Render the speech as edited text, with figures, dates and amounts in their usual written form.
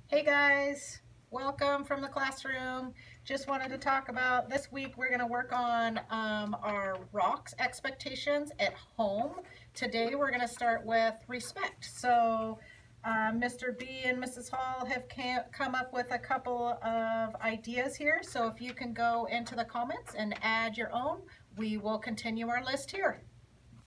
Hey guys, welcome from the classroom. Just wanted to talk about this week we're going to work on our rocks expectations at home. Today we're going to start with respect. So Mr. B and Mrs. Hall have come up with a couple of ideas here. So if you can go into the comments and add your own, we will continue our list here.